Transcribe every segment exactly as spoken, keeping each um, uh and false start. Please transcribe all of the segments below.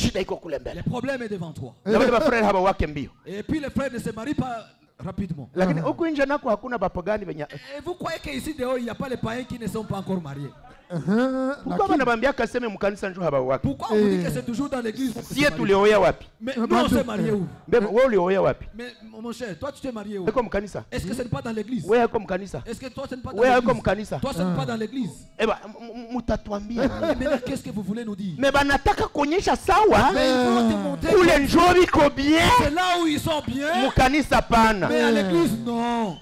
shida iko kule mbele. Le problème est devant toi. Na wale bafrere haba wake mbio. Et puis les frères ne se marient pas rapidement. Lakini huku nje nako hakuna bapagani benya. Et vous croyez qu'ici dehors il n'y a pas les païens qui ne sont pas encore mariés? Pourquoi banabambia kaseme mkanisa njo haba wake? Pourquoi on dit que c'est toujours dans l'église? Si tulioya wapi? Mais nous on s'est mariés où? Mbeba wewe ulioya wapi? Mais mon cher, toi tu t'es marié où? Eko mkanisa? Est-ce que ce n'est pas dans l'église? Wewe eko mkanisa? Est-ce que toi ce n'est pas dans Wewe eko l'église? mkanisa? Toi ce n'est pas dans l'église? Eh ben mutatuambia. Maintenant qu'est-ce que vous voulez nous dire? Mais banataka kuonyesha sawa. Mais ils vont te montrer kule njoo biko bien. c'est là où ils sont bien. Mkanisa pana. Mais à l'église non.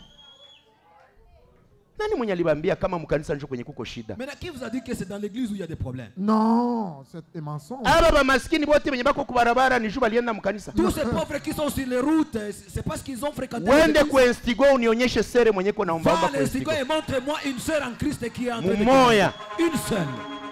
Nani mwenye alibambia kama mkanisa njo kwenye kuko shida? Maintenant qui vous a dit que c'est dans l'église où il y a des problèmes? Non, c'est un mensonge. Aba ba maskini bote benye bako kubarabara ni juba lienda mkanisa. Tous ces pauvres qui sont sur les routes, c'est parce qu'ils ont fréquenté Wende l'église. kuinstigo unionyeshe sere mwenye ko naomba omba Va l'instigo kuinstigo. et montre-moi une sœur en Christ qui est en train de Mumoya. gagner. Une seule.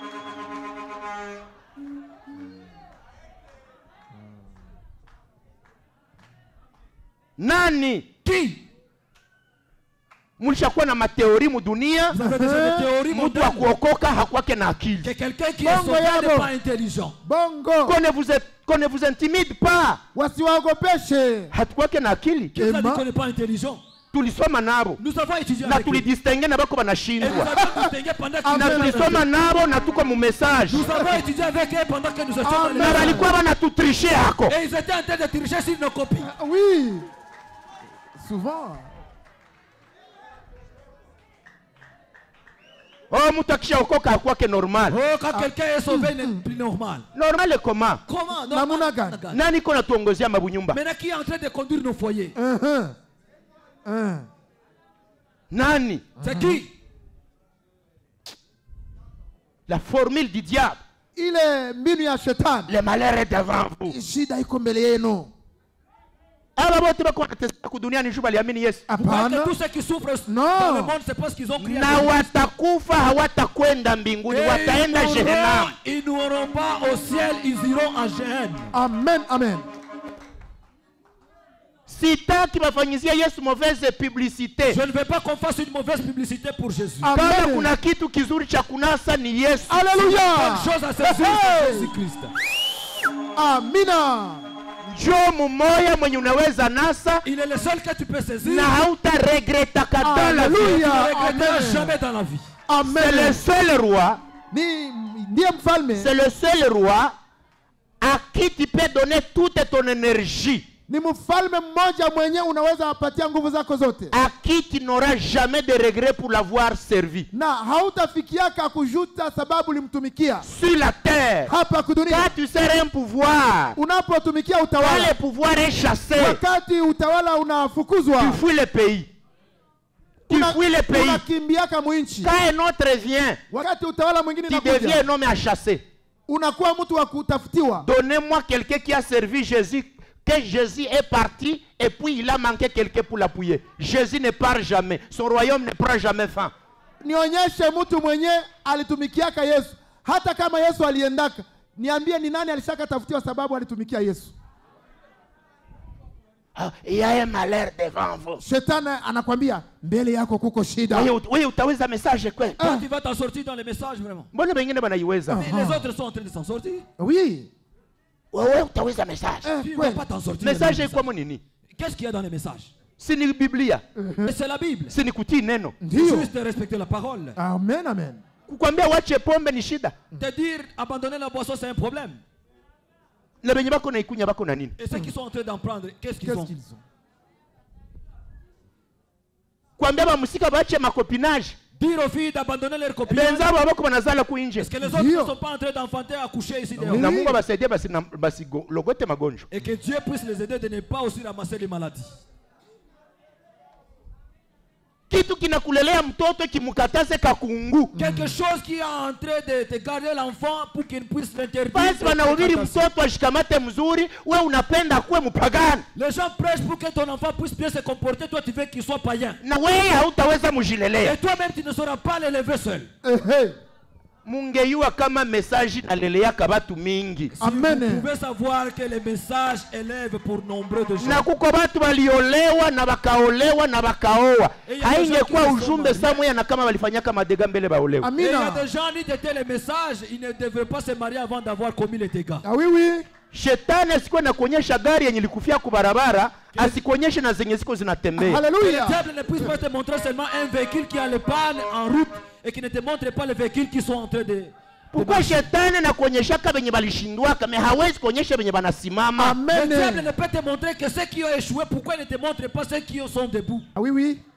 Nani? Qui? Mulishakuwa na mateori mu dunia. Vous avez déjà des théories Mtu wa mondaines. kuokoka hakwake na akili. Que quelqu'un qui est Bongo sauvé yabo. n'est pas intelligent. Bongo. Qu'on ne vous qu'on ne vous intimide pas. Wasiwaogopeshe. Hatukwake na akili. Qui vous a dit Emma. qu'on n'est pas intelligent? Tulisoma nabo. Nous avons étudié Na avec eux. tulidistingue na bako Et nous banashindwa. avons distingué pendant Na qu'ils étaient tulisoma avec eux. nabo na tuko mu message. Nous avons étudié avec eux pendant que nous étions dans les Na messages. balikuwa banatutriche hako. Et ils étaient en train de tricher sur nos copies. Oui. Souvent. Oh mtu akishaokoka hakwake normal. Oh, quand quelqu'un est sauvé, il n'est plus normal. Normal comment? Comment? Namuna gani? Nani ko natuongozea mabunyumba? Maintenant, qui est en train de conduire nos foyers? Uh-huh. Uh. Nani? C'est qui? La formule du diable. Ile mbinu ya shetani. Le malheur est devant vous. Shida iko mbele yenu. Aba bote bako wanateseka kudunia ni juba liamini Yesu. Vous croyez que Hapana. tous ceux qui souffrent Non. dans le monde, c'est parce qu'ils ont crié Na à Dieu. watakufa hawatakwenda mbinguni, Et wataenda ils Jehanamu. n'auront- Ils n'auront pas au ciel, ils iront en Géhenne. Amen, amen. Sitaki bafanyizia Yesu mauvaise publicité. Je ne veux pas qu'on fasse une mauvaise publicité pour Jésus. Kama Amen. kuna kitu kizuri cha kunasa ni Yesu. Alléluia. Bonne chose à saisir, c'est Jésus-Christ. Amina. Njoo mumoya mwenye unaweza nasa Il est le seul que tu peux saisir. na hautaregreta dans la vie. Tu Alléluia. ne regretteras Amen. jamais dans la vie. C'est le Amen. seul roi, Ni ndiye mfalme. c'est le seul roi à qui tu peux donner toute ton énergie, Ni mfalme mmoja mwenye unaweza apatia nguvu zako zote. à qui tu n'auras jamais de regret pour l'avoir servi. Na hautafikiaka kujuta sababu ulimtumikia Sur la terre, hapa kudunia. quand tu seras un pouvoir, Unapotumikia quand utawala, le pouvoir est chassé, wakati utawala unafukuzwa, tu fuis le pays. Tu una- fuis le pays. unakimbiaka mwinchi. Quand un autre vient, Wakati utawala mwingine tu deviens unakuja, un homme à chasser. unakuwa mtu wa kutafutiwa. Donnez-moi quelqu'un qui a servi Jésus, que Jésus est parti et puis il a manqué quelqu'un pour l'appuyer. Jésus ne part jamais. Son royaume ne prend jamais fin. Nionyeshe mtu mwenye alitumikiaka Yesu, hata kama Yesu aliendaka. Niambie ni nani alishaka tafutiwa sababu alitumikia Yesu. Ah, il y a un malheur devant vous. Shetani anakwambia mbele yako kuko shida. Wewe wewe utaweza message kweli? Toi, tu vas t'en sortir dans les messages, vraiment. Mbona wengine wanaiweza? Mais les autres sont en train de s'en sortir. Oui. Wewe utaweza message. Eh, Tu ne vas kweli. pas t'en sortir. dans les Message messages. kwa nini? Qu'est-ce qu'il y a dans les messages? Si ni Biblia, Mais c'est la Bible. si ni kutii neno. Ndio. Juste respecter la parole. Amen, amen. Kukwambia wache pombe ni shida. Te dire abandonner la boisson, c'est un problème. Na benye bako na ikunya bako na nini? Et ceux qui sont en train d'en prendre, qu'est-ce qu'ils Qu'est-ce ont? qu'ils ont? Kuambia bamusika bache makopinage. Dire aux filles d'abandonner leur copinage. Benzabo abako banazala kuinje. Est-ce que les autres Ndio. ne sont pas en train d'enfanter, à coucher ici dehors? Oui. Na Mungu abasaidie basi na- basi go- logote magonjwa. Et que Dieu puisse les aider de ne pas aussi ramasser les maladies. Kitu kinakulelea mtoto kimukataze kakungu. Quelque chose qui est en train de, de garder l'enfant pour qu'il puisse l'interdire. Basi wanahubiri de- mtoto ashikamate mzuri, we unapenda kuwe mpagani. Les gens prêchent pour que ton enfant puisse bien se comporter. Toi, tu veux qu'il soit païen. Na wewe hautaweza mujilelea. Et toi-même, tu ne sauras pas l'élever seul. Eh, eh. Mungeyua kama message naleleaka batu mingi. Si Amen. vous pouvez savoir que les messages élèvent pour nombreux de gens. Na kuko batu waliolewa na bakaolewa na bakaoa. Et ya Haingekuwa des gens qui ujumbe sont mariés. samwe na kama walifanyaka madega mbele baolewa. Et il y a Amina. des gens qui étaient les messages, ils ne devraient pas se marier avant d'avoir commis les dégâts. Ah oui, oui. Shetani asikuwe na kuonyesha gari yenye likufia kwa barabara, asikuonyeshe na zenye ziko zinatembea. Le Alléluia. diable ne puisse pas te montrer seulement un véhicule qui a le panne en route et qui ne te montre pas les véhicules qui sont en train de... Pourquoi shetani na kuonyesha benye balishindwa kama hawezi kuonyesha benye banasimama? Le Amen. diable ne peut te montrer que ceux qui ont échoué, pourquoi il ne te montre pas ceux qui sont debout? Ah oui, oui.